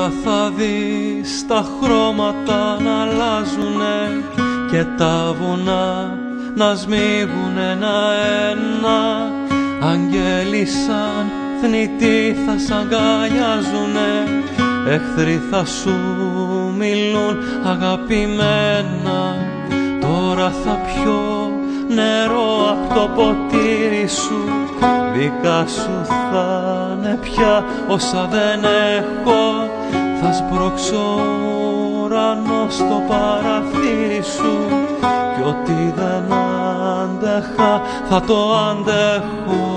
Τώρα θα δεις τα χρώματα να αλλάζουνε και τα βουνά να σμίγουν ένα-ένα. Αγγέλοι σαν θνητοί θα σ' αγκαλιάζουνε, εχθροί θα σου μιλούν αγαπημένα. Τώρα θα πιω νερό απ' το ποτήρι σου, δικά σου θα'ναι πια όσα δεν έχω. Θα σπρώξω ουρανό στο παραθύρι σου κι ό,τι δεν άντεχα θα το αντέχω.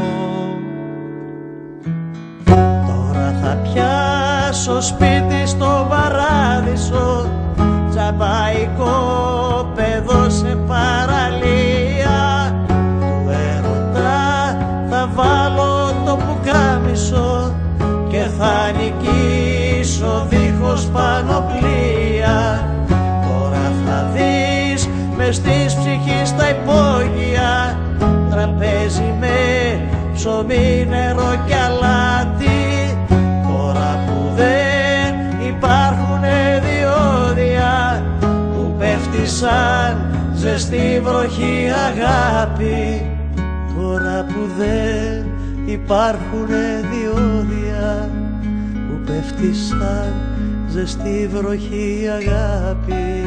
Τώρα θα πιάσω σπίτι στο παράδεισο, τζαμπαϊκό παιδό σε παραλία. Του έρωτα θα βάλω το πουκάμισο και θα νικήσω δίχως πανοπλία. Τώρα θα δεις μες της ψυχής τα υπόγεια, τραπέζι με ψωμί, νερό και αλάτι. Τώρα που δεν υπάρχουνε διόδια που πέφτει σαν ζεστή βροχή αγάπη. Τώρα που δεν υπάρχουνε διόδια που πέφτει σαν ζεστή βροχή αγάπη.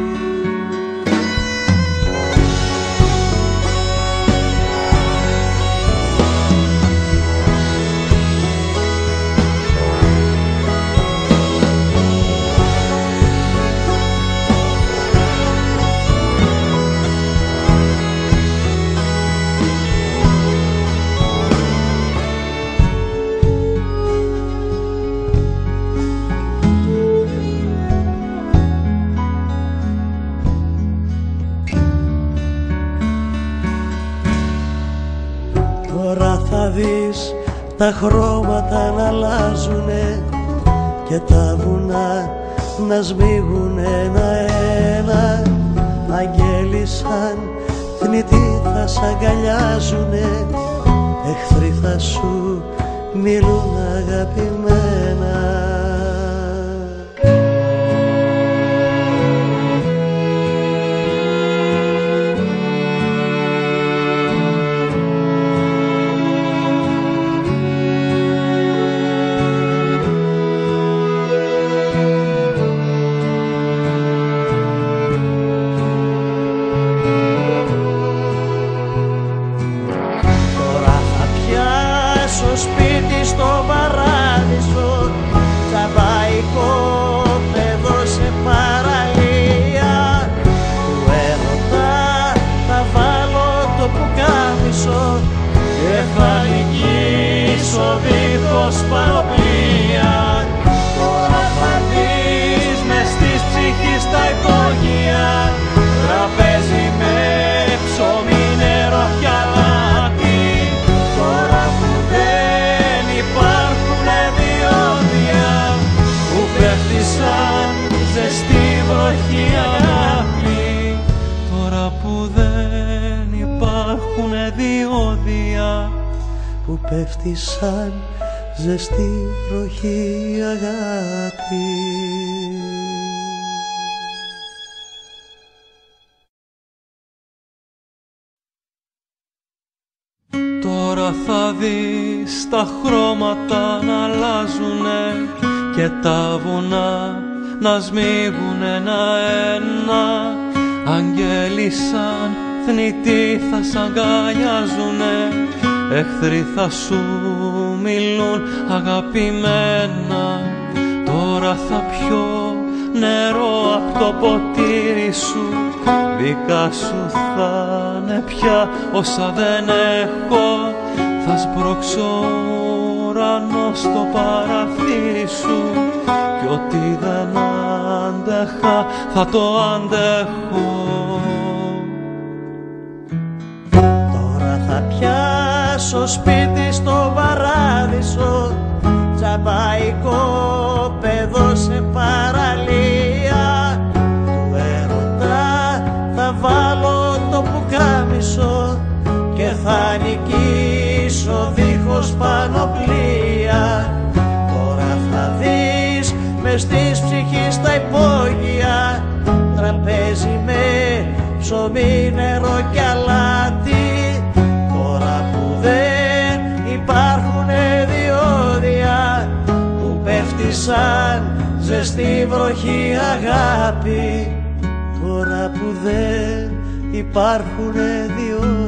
Δεις τα χρώματα να αλλάζουνε και τα βουνά να σμίγουν ένα-ένα. Αγγέλοι σαν θνητοί θα σ' αγκαλιάζουνε, εχθροί θα σου μιλούν αγαπημένα. Σπίτι στο παράδεισο, τζαμπαϊκό παιδό σε παραλία. Του έρωτα θα βάλω το πουκάμισο και θα νικήσω δίχως πανοπλία. Τώρα θα δεις μες της ψυχής τα υπόγεια, τραπέζι με ψωμί, νερό κι αλάτι. Τώρα που δεν υπάρχουνε διόδια που πέφτει σαν ζεστή βροχή αγάπη. Τώρα που δεν υπάρχουνε διόδια που πέφτει σαν ζεστή βροχή αγάπη. Τώρα θα δεις τα χρώματα να αλλάζουνε και τα βουνά να σμίγουν ένα-ένα. Αγγέλοι σαν θνητοί θα σ' αγκαλιάζουνε, εχθροί θα σου μιλούν αγαπημένα. Τώρα θα πιω νερό απ' το ποτήρι σου, δικά σου θα'ναι πια όσα δεν έχω. Θα σπρώξω ουρανό στο παραθύρι σου κι ό,τι δεν άντεχα θα το αντέχω. Τώρα θα πιάσω σπίτι στο παράδεισο, τζαμπαϊκό παιδό σε παραλία. Του έρωτα θα βάλω το πουκάμισο και θα νικήσω δίχως πανοπλία. Τώρα θα δεις της ψυχής τα υπόγεια, τραπέζι με ψωμί, νερό και αλάτι. Τώρα που δεν υπάρχουνε διόδια που πέφτει σαν ζεστή βροχή αγάπη, τώρα που δεν υπάρχουνε διόδια